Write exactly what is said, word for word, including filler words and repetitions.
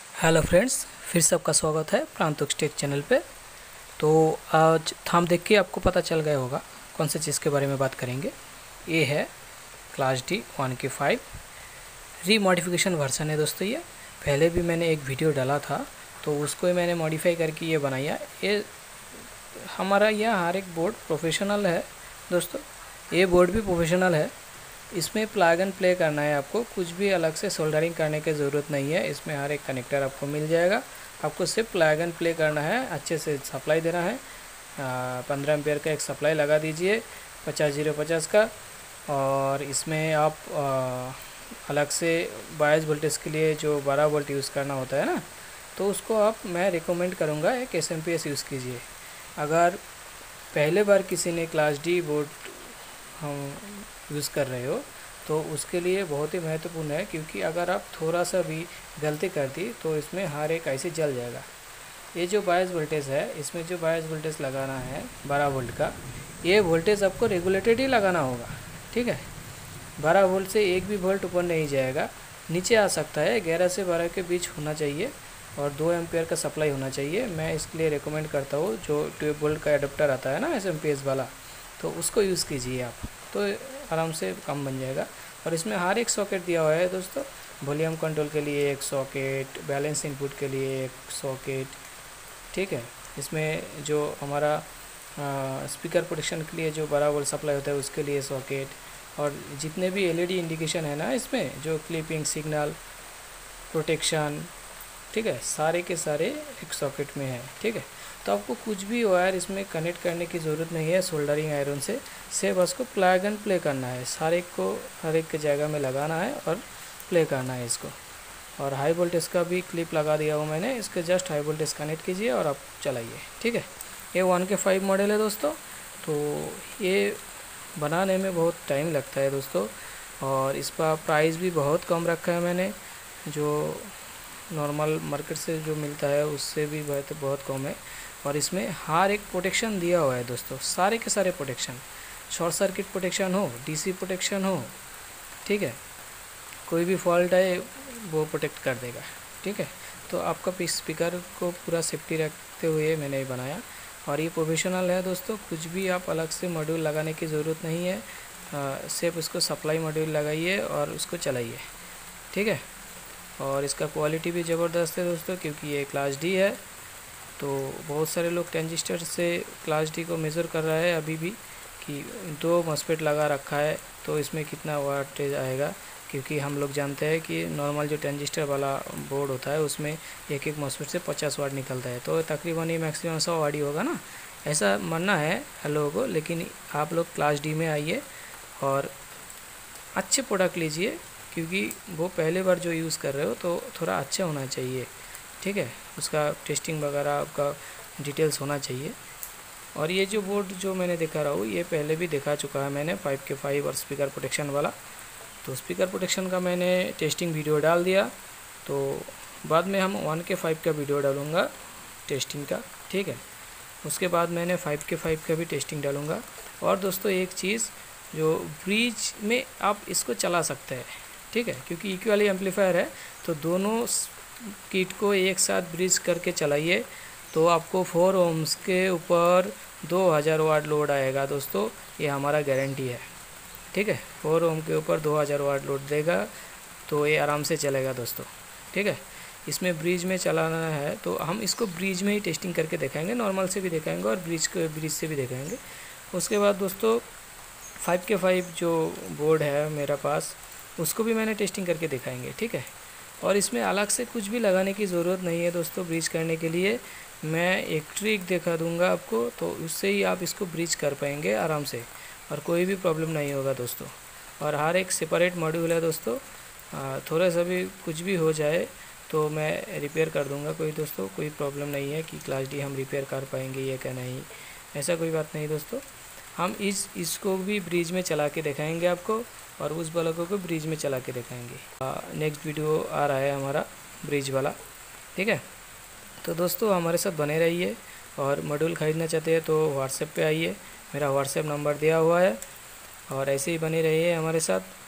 Hello friends, फिर सबका स्वागत है प्रांतुक टेक चैनल पे। तो आज थंब देख के आपको पता चल गया होगा कौन सी चीज़ के बारे में बात करेंगे। ये है class D one K five remodification version है दोस्तों। ये पहले भी मैंने एक वीडियो डाला था, तो उसको ही मैंने मॉडिफाई करके ये बनाया। ये हमारा यह हर एक बोर्ड प्रोफेशनल है दोस्तों, ये बोर्ड भी प्रोफेशनल है। इसमें प्लग एंड प्ले करना है, आपको कुछ भी अलग से सोल्डरिंग करने की ज़रूरत नहीं है। इसमें हर एक कनेक्टर आपको मिल जाएगा, आपको सिर्फ प्लग एंड प्ले करना है। अच्छे से सप्लाई देना है, पंद्रह एम्पियर का एक सप्लाई लगा दीजिए पचास जीरो पचास का। और इसमें आप आ, अलग से बाईस वोल्टेज के लिए जो बारह वोल्ट यूज़ करना होता है ना, तो उसको आप मैं रिकमेंड करूँगा एक S M P S use कीजिए। अगर पहले बार किसी ने क्लास डी बोर्ड हम यूज़ कर रहे हो तो उसके लिए बहुत ही महत्वपूर्ण है, क्योंकि अगर आप थोड़ा सा भी गलती कर दी तो इसमें हर एक ऐसे जल जाएगा। ये जो बाईस वोल्टेज है, इसमें जो बाईस वोल्टेज लगाना है बारह वोल्ट का, ये वोल्टेज आपको रेगुलेटेड ही लगाना होगा, ठीक है। बारह वोल्ट से एक भी वोल्ट ऊपर नहीं जाएगा, नीचे आ सकता है। ग्यारह से बारह के बीच होना चाहिए और दो एम्पियर का सप्लाई होना चाहिए। मैं इसके लिए रिकमेंड करता हूँ जो ट्वेल्व वोल्ट का एडाप्टर आता है ना एस एम पी एस वाला, तो उसको यूज़ कीजिए आप, तो आराम से काम बन जाएगा। और इसमें हर एक सॉकेट दिया हुआ है दोस्तों। वॉल्यूम कंट्रोल के लिए एक सॉकेट, बैलेंस इनपुट के लिए एक सॉकेट, ठीक है। इसमें जो हमारा स्पीकर प्रोटेक्शन के लिए जो बारह वोल्ट सप्लाई होता है उसके लिए सॉकेट, और जितने भी एल ई डी इंडिकेशन है ना इसमें, जो क्लिपिंग, सिग्नल, प्रोटेक्शन, ठीक है, सारे के सारे एक सॉकेट में है, ठीक है। तो आपको कुछ भी वायर इसमें कनेक्ट करने की ज़रूरत नहीं है सोल्डरिंग आयरन से, सिर्फ उसको प्लग एंड प्ले करना है। सारे को हर एक के जगह में लगाना है और प्ले करना है इसको। और हाई वोल्टेज का भी क्लिप लगा दिया हूँ मैंने, इसके जस्ट हाई वोल्टेज कनेक्ट कीजिए और आप चलाइए, ठीक है। ये वन के फाइव मॉडल है दोस्तों। तो ये बनाने में बहुत टाइम लगता है दोस्तों, और इसका प्राइस भी बहुत कम रखा है मैंने। जो नॉर्मल मार्केट से जो मिलता है उससे भी बहुत बहुत कम है। और इसमें हर एक प्रोटेक्शन दिया हुआ है दोस्तों, सारे के सारे प्रोटेक्शन, शॉर्ट सर्किट प्रोटेक्शन हो, डीसी प्रोटेक्शन हो, ठीक है, कोई भी फॉल्ट है वो प्रोटेक्ट कर देगा, ठीक है। तो आपका स्पीकर को पूरा सेफ्टी रखते हुए मैंने ये बनाया, और ये प्रोफेशनल है दोस्तों। कुछ भी आप अलग से मॉड्यूल लगाने की ज़रूरत नहीं है, सिर्फ उसको सप्लाई मॉड्यूल लगाइए और उसको चलाइए, ठीक है। और इसका क्वालिटी भी ज़बरदस्त है दोस्तों, क्योंकि ये क्लास डी है। तो बहुत सारे लोग ट्रांजिस्टर से क्लास डी को मेज़र कर रहा है अभी भी, कि दो मॉस्फेट लगा रखा है तो इसमें कितना वाटेज आएगा, क्योंकि हम लोग जानते हैं कि नॉर्मल जो ट्रांजिस्टर वाला बोर्ड होता है उसमें एक एक मॉस्फेट से पचास वाट निकलता है, तो तकरीबन ये मैक्सिमम सौ वाट ही होगा ना, ऐसा मानना है लोगों को। लेकिन आप लोग क्लास डी में आइए और अच्छे प्रोडक्ट लीजिए, क्योंकि वो पहले बार जो यूज़ कर रहे हो तो थोड़ा अच्छा होना चाहिए, ठीक है। उसका टेस्टिंग वगैरह आपका डिटेल्स होना चाहिए। और ये जो बोर्ड जो मैंने दिखा रहा हूँ, ये पहले भी दिखा चुका है मैंने, फाइव के फाइव और स्पीकर प्रोटेक्शन वाला। तो स्पीकर प्रोटेक्शन का मैंने टेस्टिंग वीडियो डाल दिया, तो बाद में हम वन के फाइव का वीडियो डालूँगा टेस्टिंग का, ठीक है। उसके बाद मैंने फाइव के फाइव का भी टेस्टिंग डालूँगा। और दोस्तों एक चीज़, जो ब्रिज में आप इसको चला सकते हैं, ठीक है, क्योंकि इक्वली एम्पलीफायर है, तो दोनों किट को एक साथ ब्रिज करके चलाइए तो आपको फोर ओम्स के ऊपर दो हज़ार वाट लोड आएगा दोस्तों, ये हमारा गारंटी है, ठीक है। फोर ओम के ऊपर दो हज़ार वाट लोड देगा तो ये आराम से चलेगा दोस्तों, ठीक है। इसमें ब्रिज में चलाना है तो हम इसको ब्रिज में ही टेस्टिंग करके दिखाएंगे, नॉर्मल से भी दिखाएंगे और ब्रिज के ब्रिज से भी दिखाएंगे। उसके बाद दोस्तों फाइव के फाइव जो बोर्ड है मेरा पास, उसको भी मैंने टेस्टिंग करके दिखाएंगे, ठीक है। और इसमें अलग से कुछ भी लगाने की ज़रूरत नहीं है दोस्तों ब्रिज करने के लिए। मैं एक ट्रिक दिखा दूंगा आपको, तो उससे ही आप इसको ब्रिज कर पाएंगे आराम से, और कोई भी प्रॉब्लम नहीं होगा दोस्तों। और हर एक सेपरेट मॉड्यूल है दोस्तों, थोड़ा सा भी कुछ भी हो जाए तो मैं रिपेयर कर दूंगा, कोई दोस्तों कोई प्रॉब्लम नहीं है कि क्लास डी हम रिपेयर कर पाएंगे ये क्या, नहीं, ऐसा कोई बात नहीं दोस्तों। हम इस इसको भी ब्रिज में चला के दिखाएंगे आपको, और उस ब्लॉकों को ब्रिज में चला के दिखाएंगे। नेक्स्ट वीडियो आ रहा है हमारा ब्रिज वाला, ठीक है। तो दोस्तों हमारे साथ बने रहिए, और मॉड्यूल ख़रीदना चाहते हैं तो व्हाट्सएप पे आइए, मेरा व्हाट्सएप नंबर दिया हुआ है, और ऐसे ही बने रहिए हमारे साथ।